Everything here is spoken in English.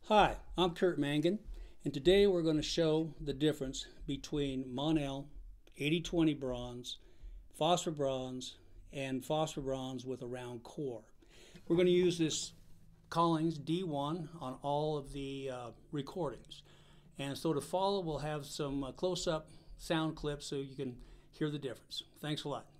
Hi, I'm Kurt Mangan, and today we're going to show the difference between Monel 8020 bronze, phosphor bronze, and phosphor bronze with a round core. We're going to use this Collings D1 on all of the recordings. And so to follow, we'll have some close-up sound clips so you can hear the difference. Thanks a lot.